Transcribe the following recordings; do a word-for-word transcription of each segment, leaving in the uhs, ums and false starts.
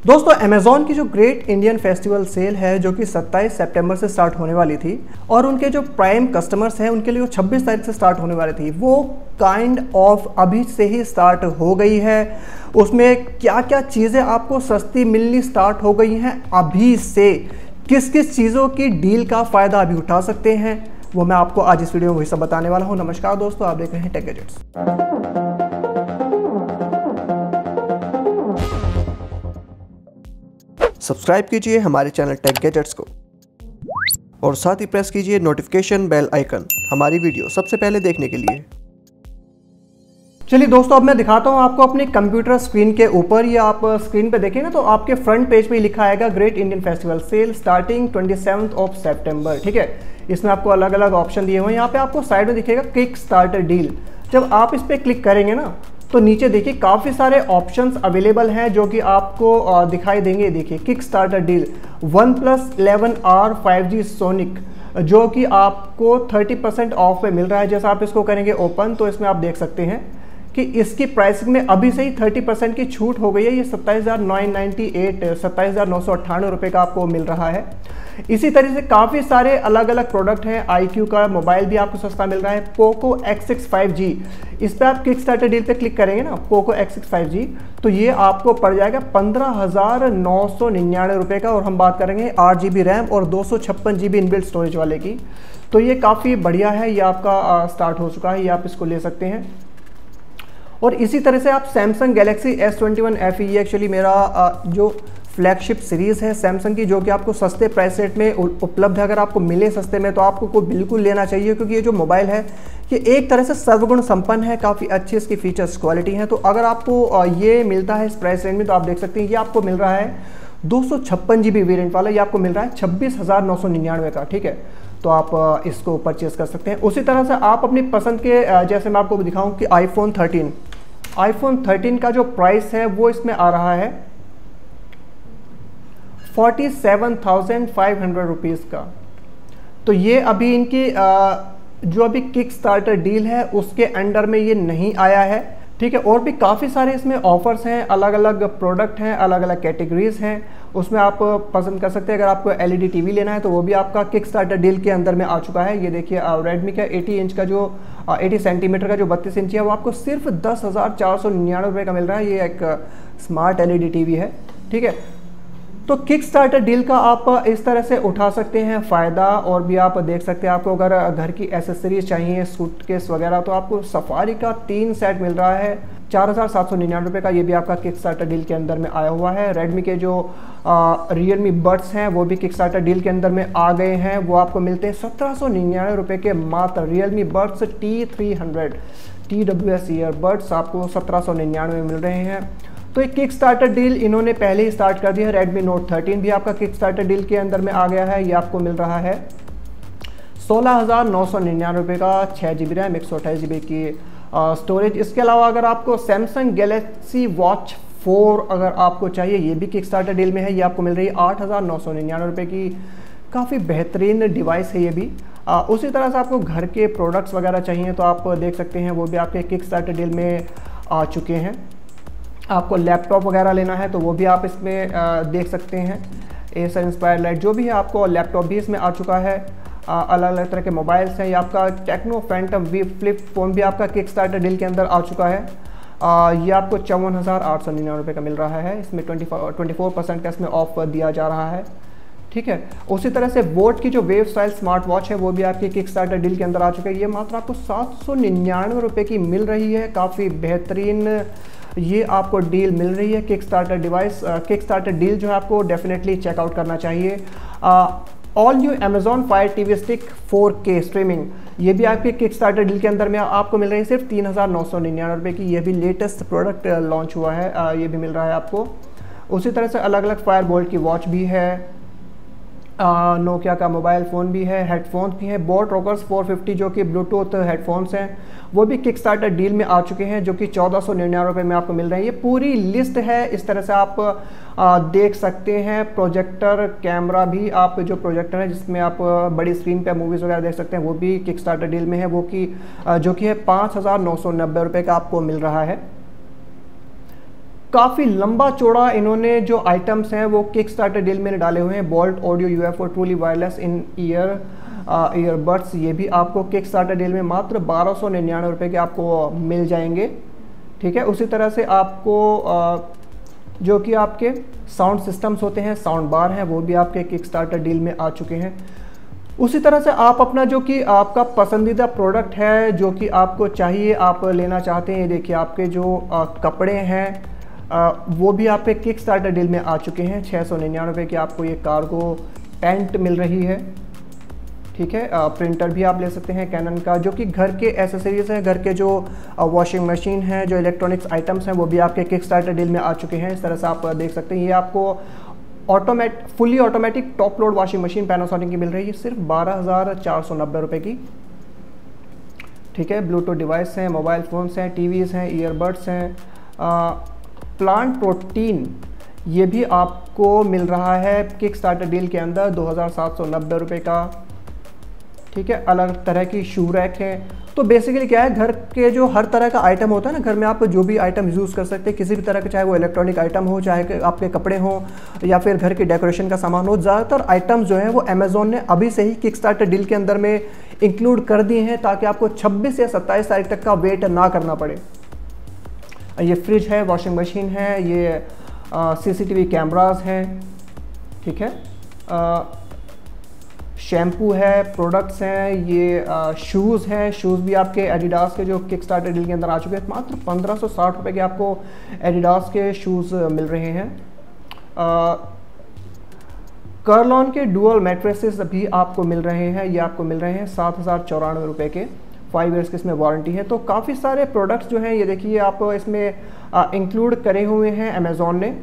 दोस्तों अमेज़ॉन की जो ग्रेट इंडियन फेस्टिवल सेल है जो कि सत्ताईस सितंबर से स्टार्ट होने वाली थी और उनके जो प्राइम कस्टमर्स हैं उनके लिए छब्बीस तारीख से स्टार्ट होने वाली थी, वो काइंड ऑफ अभी से ही स्टार्ट हो गई है। उसमें क्या क्या चीज़ें आपको सस्ती मिलनी स्टार्ट हो गई हैं अभी से, किस किस चीज़ों की डील का फ़ायदा अभी उठा सकते हैं, वो मैं आपको आज इस वीडियो में वही सब बताने वाला हूँ। नमस्कार दोस्तों, आप देख रहे हैं टेक गैजेट्स। सब्सक्राइब कीजिए हमारे चैनल टेक गैजेट्स को और साथ ही प्रेस कीजिए नोटिफिकेशन बेल आइकन हमारी वीडियो सबसे पहले देखने के लिए। चलिए दोस्तों, अब मैं दिखाता हूं आपको अपनी कंप्यूटर स्क्रीन के ऊपर। ये आप स्क्रीन पे देखें ना तो आपके फ्रंट पेज पे लिखा आएगा great Indian festival sale starting सत्ताईस ऑफ सितंबर। ठीक है, इसमें आपको अलग अलग ऑप्शन दिए हुए हैं। यहाँ पे आपको साइड में दिखेगा किक स्टार्टर डील। जब आप इस पर क्लिक करेंगे ना तो नीचे देखिए काफ़ी सारे ऑप्शंस अवेलेबल हैं जो कि आपको दिखाई देंगे। देखिए kick starter deal OnePlus eleven R five G sonic जो कि आपको थर्टी परसेंट ऑफ पे मिल रहा है। जैसा आप इसको करेंगे ओपन तो इसमें आप देख सकते हैं कि इसकी प्राइसिंग में अभी से ही थर्टी परसेंट की छूट हो गई है। ये सत्ताईस हज़ार नौ सौ अट्ठानवे सत्ताईस हज़ार नौ सौ अट्ठानवे रुपये का आपको मिल रहा है। इसी तरह से काफ़ी सारे अलग अलग प्रोडक्ट हैं। आई क्यू का मोबाइल भी आपको सस्ता मिल रहा है। Poco X six five G, इस पर आप किक स्टार्टर डील पे क्लिक करेंगे ना, Poco X six five G, तो ये आपको पड़ जाएगा पंद्रह हज़ार नौ सौ निन्यानवे रुपये का। और हम बात करेंगे आठ जी बी रैम और दो सौ छप्पन जी बी इनबिल्ट स्टोरेज वाले की, तो ये काफ़ी बढ़िया है। ये आपका स्टार्ट हो चुका है, ये आप इसको ले सकते हैं। और इसी तरह से आप Samsung Galaxy S twenty one F E, ये एक्चुअली मेरा जो फ्लैगशिप सीरीज़ है सैमसंग की, जो कि आपको सस्ते प्राइस रेट में उपलब्ध है। अगर आपको मिले सस्ते में तो आपको को बिल्कुल लेना चाहिए, क्योंकि ये जो मोबाइल है ये एक तरह से सर्वगुण संपन्न है, काफ़ी अच्छी इसकी फीचर्स क्वालिटी है। तो अगर आपको ये मिलता है इस प्राइस रेंज में तो आप देख सकते हैं ये आपको मिल रहा है दो सौ छप्पन जी बी वेरियंट वाला, ये आपको मिल रहा है छब्बीस हज़ार नौ सौ निन्यानवे का। ठीक है, तो आप इसको परचेज कर सकते हैं। उसी तरह से आप अपनी पसंद के, जैसे मैं आपको दिखाऊँ कि आईफोन थर्टीन आईफोन थर्टीन का जो प्राइस है वो इसमें आ रहा है forty seven thousand five hundred rupees का। तो ये अभी इनकी जो अभी किक स्टार्टर डील है उसके अंडर में ये नहीं आया है। ठीक है, और भी काफ़ी सारे इसमें ऑफर्स हैं, अलग अलग प्रोडक्ट हैं, अलग अलग कैटेगरीज हैं, उसमें आप पसंद कर सकते हैं। अगर आपको एलईडी टीवी लेना है तो वो भी आपका किक स्टार्टर डील के अंदर में आ चुका है। ये देखिए रेडमी का अस्सी इंच का जो अस्सी सेंटीमीटर का जो बत्तीस इंच है वो आपको सिर्फ दस हज़ार चार सौ निन्यानवे रुपये का मिल रहा है। ये एक स्मार्ट एलईडी टीवी है। ठीक है, तो किक स्टार्टर डील का आप इस तरह से उठा सकते हैं फ़ायदा। और भी आप देख सकते हैं, आपको अगर घर की एसेसरीज चाहिए, सूटकेस वगैरह, तो आपको सफारी का तीन सेट मिल रहा है चार हज़ार सात सौ निन्यानवे रुपये का। ये भी आपका किक स्टार्टर डील के अंदर में आया हुआ है। रेडमी के जो रियलमी बड्स हैं वो भी किक स्टार्टर डील के अंदर में आ गए हैं। वो आपको मिलते हैं सत्रह सौ निन्यानवे रुपये के मात्र। Realme buds T three hundred T W S earbuds आपको सत्रह सौ निन्यानवे में मिल रहे हैं। तो एक किक स्टार्टर डील इन्होंने पहले ही स्टार्ट कर दिया है। रेडमी नोट थर्टीन भी आपका किक स्टार्टर डील के अंदर में आ गया है। ये आपको मिल रहा है सोलह हज़ार नौ सौ निन्यानवे रुपये का, छः जी बी रैम एक सौ अट्ठाईस जी बी की स्टोरेज। इसके अलावा अगर आपको सैमसंग गैलेक्सी वॉच फोर अगर आपको चाहिए, ये भी किक स्टार्टर डील में है। ये आपको मिल रही है आठ हज़ार नौ सौ निन्यानवे रुपये की। काफ़ी बेहतरीन डिवाइस है ये भी। आ, उसी तरह से आपको घर के प्रोडक्ट्स वगैरह चाहिए तो आप देख सकते हैं वो भी आपके किक स्टार्टर डील में आ चुके हैं। आपको लैपटॉप वगैरह लेना है तो वो भी आप इसमें आ, देख सकते हैं। एसर इंस्पायर लाइट जो भी है, आपको लैपटॉप भी इसमें आ चुका है। अलग अलग तरह के मोबाइल्स हैं। ये आपका Tecno Phantom V Flip phone भी आपका किक स्टार्टर डील के अंदर आ चुका है। आ, ये आपको चौवन हज़ार आठ सौ निन्यानवे रुपये का मिल रहा है। इसमें ट्वेंटी ट्वेंटी फोर परसेंट का इसमें ऑफ दिया जा रहा है। ठीक है, उसी तरह से बोट की जो वेव स्टाइल स्मार्ट वॉच है वो भी आपकी किक स्टार्टर डील के अंदर आ चुका है। ये मात्र आपको सात सौ निन्यानवे रुपये की मिल रही है। काफ़ी बेहतरीन ये आपको डील मिल रही है। Kick starter device kick starter deal जो है आपको डेफिनेटली चेकआउट करना चाहिए। All new Amazon Fire TV Stick four K streaming, ये भी आपके किक स्टार्टर डील के अंदर में आपको मिल रही है सिर्फ तीन हज़ार नौ सौ निन्यानवे रुपये की। ये भी लेटेस्ट प्रोडक्ट लॉन्च हुआ है, आ, ये भी मिल रहा है आपको। उसी तरह से अलग अलग फायर बोल्ट की वॉच भी है, नोकिया का मोबाइल फ़ोन भी है, हेडफोन्स भी हैं। बोट रॉकर्स फोर फिफ्टी जो कि ब्लूटूथ हेडफोन्स हैं वो भी किक स्टार्टर डील में आ चुके हैं, जो कि चौदह सौ निन्यानवे रुपये में आपको मिल रहे हैं। ये पूरी लिस्ट है, इस तरह से आप आ, देख सकते हैं। प्रोजेक्टर कैमरा भी, आप जो प्रोजेक्टर है जिसमें आप बड़ी स्क्रीन पे मूवीज़ वगैरह देख सकते हैं वो भी किक स्टार्टर डील में है, वो कि जो कि है पाँच हज़ार नौ सौ नब्बे रुपये का आपको मिल रहा है। काफ़ी लंबा चौड़ा इन्होंने जो आइटम्स हैं वो किक स्टार्टर डील में डाले हुए हैं। Boult audio UFO truly wireless in ear earbuds, ये भी आपको किक स्टार्टर डील में मात्र बारह सौ निन्यानवे रुपये के आपको मिल जाएंगे। ठीक है, उसी तरह से आपको आ, जो कि आपके साउंड सिस्टम्स होते हैं, साउंड बार हैं, वो भी आपके किक स्टार्टर डील में आ चुके हैं। उसी तरह से आप अपना जो कि आपका पसंदीदा प्रोडक्ट है जो कि आपको चाहिए, आप लेना चाहते हैं, देखिए आपके जो आ, कपड़े हैं आ, वो भी आपके किक स्टार्टर डील में आ चुके हैं। छः सौ निन्यानवे रुपये की आपको ये कार्गो पैंट मिल रही है। ठीक है, प्रिंटर भी आप ले सकते हैं कैनन का, जो कि घर के एसेसरीज हैं, घर के जो वॉशिंग मशीन है, जो इलेक्ट्रॉनिक्स आइटम्स हैं, वो भी आपके किक स्टार्टर डील में आ चुके हैं। इस तरह से आप देख सकते हैं। ये आपको automate fully automatic top load washing machine Panasonic की मिल रही है सिर्फ बारह हज़ार चार सौ नब्बे रुपये की। ठीक है, ब्लूटूथ डिवाइस हैं, मोबाइल फ़ोन्स हैं, टीवीज़ हैं, ईयरबड्स हैं, प्लांट प्रोटीन ये भी आपको मिल रहा है किक स्टार्टर डील के अंदर दो हज़ार सात सौ नब्बे रुपये का। ठीक है, अलग तरह की शू रैक है। तो बेसिकली क्या है, घर के जो हर तरह का आइटम होता है ना, घर में आप जो भी आइटम यूज़ कर सकते हैं किसी भी तरह का, चाहे वो इलेक्ट्रॉनिक आइटम हो, चाहे आपके कपड़े हों या फिर घर के डेकोरेशन का सामान हो, ज़्यादातर आइटम्स जो है वो अमेज़ॉन ने अभी से ही किक स्टार्टर डील के अंदर में इंक्लूड कर दिए हैं ताकि आपको छब्बीस या सत्ताईस तारीख तक का वेट ना करना पड़े। ये फ्रिज है, वॉशिंग मशीन है, ये सीसीटीवी कैमरास हैं। ठीक है, आ, शैम्पू है, प्रोडक्ट्स हैं, ये शूज़ हैं, शूज़ भी आपके एडिडास के जो किक स्टार्टर डील के अंदर आ चुके हैं। मात्र पंद्रह सौ साठ रुपये के आपको एडिडास के शूज़ मिल रहे हैं। कर्लॉन के डुअल मैट्रेसेस भी आपको मिल रहे हैं, ये आपको मिल रहे हैं सात हज़ार चौरानवे रुपये के, फाइव ईयर्स की इसमें वारंटी है। तो काफ़ी सारे प्रोडक्ट्स जो हैं ये देखिए आप इसमें इंक्लूड करे हुए हैं अमेज़ॉन ने।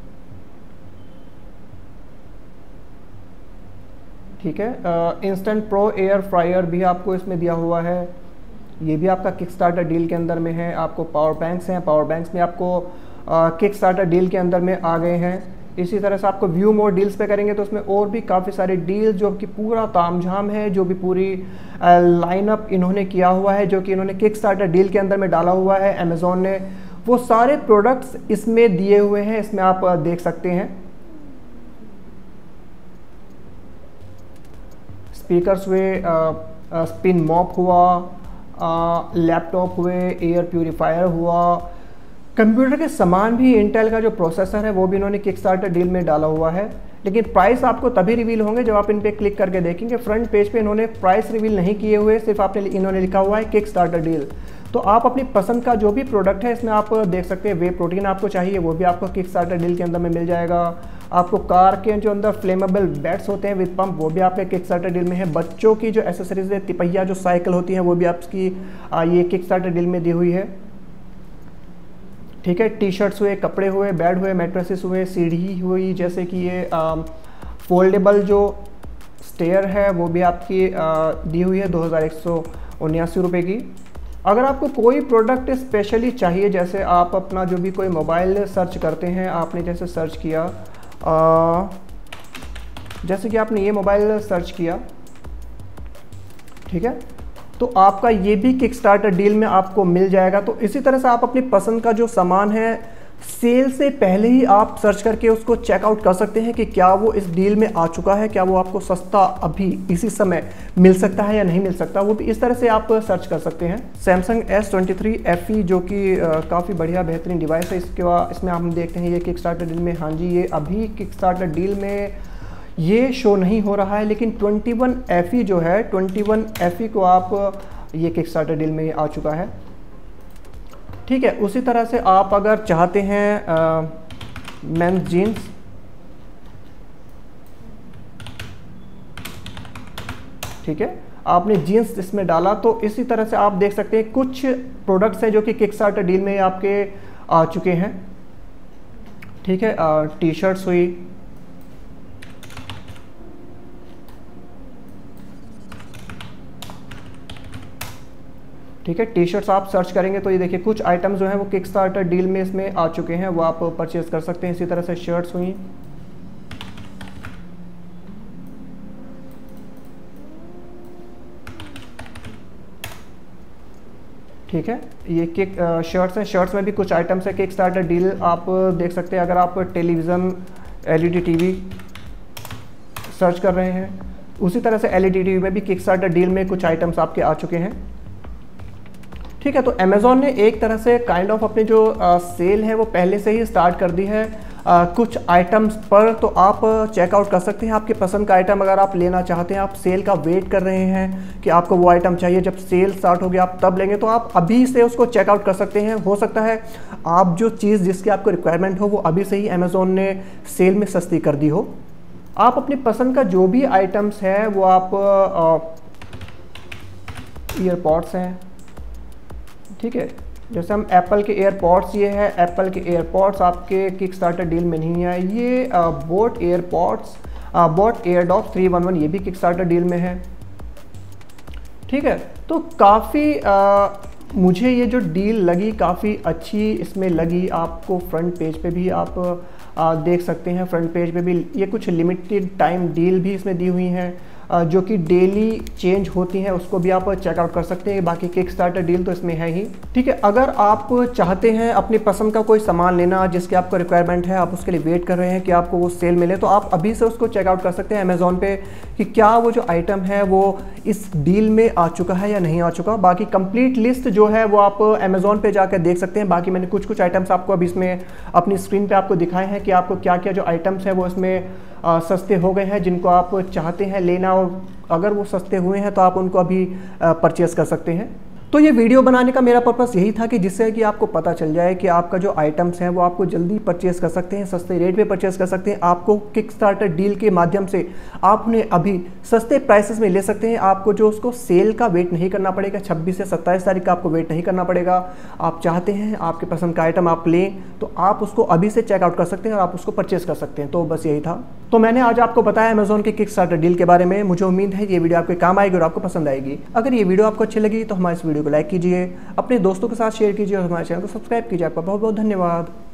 ठीक है, इंस्टेंट प्रो एयर फ्रायर भी आपको इसमें दिया हुआ है, ये भी आपका किक स्टार्टर डील के अंदर में है। आपको पावर बैंक्स हैं, पावर बैंक्स में आपको किक स्टार्टर डील के अंदर में आ गए हैं। इसी तरह से आपको व्यू मोर डील्स पे करेंगे तो उसमें और भी काफ़ी सारे डील जो कि पूरा तामझाम है, जो भी पूरी लाइनअप इन्होंने किया हुआ है, जो कि इन्होंने किक स्टार्टर डील के अंदर में डाला हुआ है अमेज़ॉन ने, वो सारे प्रोडक्ट्स इसमें दिए हुए हैं, इसमें आप देख सकते हैं। स्पीकर्स हुए, स्पिन मॉप हुआ, लैपटॉप हुए, एयर प्यूरीफायर हुआ, कंप्यूटर के सामान भी, इंटेल का जो प्रोसेसर है वो भी इन्होंने किक स्टार्टर डील में डाला हुआ है। लेकिन प्राइस आपको तभी रिवील होंगे जब आप इन पे क्लिक करके देखेंगे। फ्रंट पेज पे इन्होंने प्राइस रिवील नहीं किए हुए, सिर्फ आपने इन्होंने लिखा हुआ है किक स्टार्टर डील। तो आप अपनी पसंद का जो भी प्रोडक्ट है इसमें आप देख सकते हैं। वे प्रोटीन आपको चाहिए वो भी आपको किक स्टार्टर डील के अंदर में मिल जाएगा। आपको कार के जो अंदर फ्लेमेबल बैट्स होते हैं विद पंप वो भी आपके किक स्टार्टर डील में है। बच्चों की जो एसेसरीज है, तिपहिया जो साइकिल होती है वो भी आपकी ये किक स्टार्टर डील में दी हुई है। ठीक है, टी शर्ट्स हुए, कपड़े हुए, बेड हुए, मैट्रेसेस हुए, सीढ़ी हुई, जैसे कि ये फोल्डेबल जो स्टेयर है वो भी आपकी आ, दी हुई है दो हज़ार एक सौ उन्यासी रुपये की। अगर आपको कोई प्रोडक्ट स्पेशली चाहिए, जैसे आप अपना जो भी कोई मोबाइल सर्च करते हैं, आपने जैसे सर्च किया आ, जैसे कि आपने ये मोबाइल सर्च किया, ठीक है, तो आपका ये भी किक स्टार्टर डील में आपको मिल जाएगा। तो इसी तरह से आप अपनी पसंद का जो सामान है सेल से पहले ही आप सर्च करके उसको चेकआउट कर सकते हैं कि क्या वो इस डील में आ चुका है, क्या वो आपको सस्ता अभी इसी समय मिल सकता है या नहीं मिल सकता, वो भी इस तरह से आप सर्च कर सकते हैं। Samsung S twenty three F E जो कि काफ़ी बढ़िया बेहतरीन डिवाइस है, इसके बाद इसमें हम देखते हैं ये किक स्टार्टर डील में, हाँ जी, ये अभी किक स्टार्टर डील में ये शो नहीं हो रहा है, लेकिन ट्वेंटी वन एफ ई जो है, ट्वेंटी वन एफ ई को आप ये किक स्टार्टर डील में आ चुका है। ठीक है, उसी तरह से आप अगर चाहते हैं मेंस जीन्स, ठीक है, आपने जीन्स इसमें डाला तो इसी तरह से आप देख सकते हैं कुछ प्रोडक्ट्स हैं जो कि किक स्टार्टर डील में आपके आ चुके हैं। ठीक है, टी शर्ट्स हुई, ठीक है, टी शर्ट्स आप सर्च करेंगे तो ये देखिए कुछ आइटम्स जो हैं वो किक स्टार्टर डील में इसमें आ चुके हैं, वो आप परचेज कर सकते हैं। इसी तरह से शर्ट्स हुई, ठीक है, ये किक शर्ट्स हैं, शर्ट्स में भी कुछ आइटम्स है किक स्टार्टर डील आप देख सकते हैं। अगर आप टेलीविज़न एलईडी टीवी सर्च कर रहे हैं, उसी तरह से एलईडी टीवी में भी किक स्टार्टर डील में कुछ आइटम्स आपके आ चुके हैं। ठीक है, तो अमेज़ॉन ने एक तरह से काइंड ऑफ अपनी जो आ, सेल है वो पहले से ही स्टार्ट कर दी है आ, कुछ आइटम्स पर। तो आप चेकआउट कर सकते हैं आपके पसंद का आइटम अगर आप लेना चाहते हैं, आप सेल का वेट कर रहे हैं कि आपको वो आइटम चाहिए, जब सेल स्टार्ट होगी आप तब लेंगे, तो आप अभी से उसको चेकआउट कर सकते हैं। हो सकता है आप जो चीज़ जिसकी आपको रिक्वायरमेंट हो वो अभी से ही अमेज़ॉन ने सेल में सस्ती कर दी हो। आप अपनी पसंद का जो भी आइटम्स है वो आप ईयरपॉड्स हैं, ठीक है, जैसे हम एप्पल के एयरपॉड्स, ये है एप्पल के एयरपॉड्स आपके किक स्टार्टर डील में नहीं है। ये Boat AirPods, Boat Airdopes three one one, ये भी किक स्टार्टर डील में है। ठीक है, तो काफ़ी मुझे ये जो डील लगी काफ़ी अच्छी इसमें लगी। आपको फ्रंट पेज पे भी आप आ, देख सकते हैं, फ्रंट पेज पे भी ये कुछ लिमिटेड टाइम डील भी इसमें दी हुई हैं जो कि डेली चेंज होती हैं, उसको भी आप चेकआउट कर सकते हैं। बाकी किक स्टार्टर डील तो इसमें है ही। ठीक है, अगर आप चाहते हैं अपनी पसंद का कोई सामान लेना जिसकी आपको रिक्वायरमेंट है, आप उसके लिए वेट कर रहे हैं कि आपको वो सेल मिले, तो आप अभी से उसको चेकआउट कर सकते हैं अमेज़ॉन पे कि क्या वो जो आइटम है वो इस डील में आ चुका है या नहीं आ चुका। बाकी कंप्लीट लिस्ट जो है वो आप अमेज़ॉन पे जाकर देख सकते हैं। बाकी मैंने कुछ कुछ आइटम्स आपको अभी इसमें अपनी स्क्रीन पर आपको दिखाए हैं कि आपको क्या क्या जो आइटम्स हैं वो इसमें आ, सस्ते हो गए हैं, जिनको आप चाहते हैं लेना, और अगर वो सस्ते हुए हैं तो आप उनको अभी परचेस कर सकते हैं। तो ये वीडियो बनाने का मेरा पर्पस यही था कि जिससे कि आपको पता चल जाए कि आपका जो आइटम्स हैं वो आपको जल्दी परचेस कर सकते हैं, सस्ते रेट पे परचेस कर सकते हैं। आपको किक स्टार्टर डील के माध्यम से आप उन्हें अभी सस्ते प्राइसेस में ले सकते हैं। आपको जो उसको सेल का वेट नहीं करना पड़ेगा, छब्बीस से सत्ताईस तारीख का आपको वेट नहीं करना पड़ेगा। आप चाहते हैं आपके पसंद का आइटम आप लें तो आप उसको अभी से चेकआउट कर सकते हैं और आप उसको परचेस कर सकते हैं। तो बस यही था, तो मैंने आज आपको बताया अमेज़ॉन के किक स्टार्टर डील के बारे में। मुझे उम्मीद है ये वीडियो आपके काम आएगी और आपको पसंद आएगी। अगर ये वीडियो आपको अच्छी लगी तो हमारे इस वीडियो को लाइक कीजिए, अपने दोस्तों के साथ शेयर कीजिए और हमारे चैनल को सब्सक्राइब कीजिए। आपका बहुत बहुत धन्यवाद।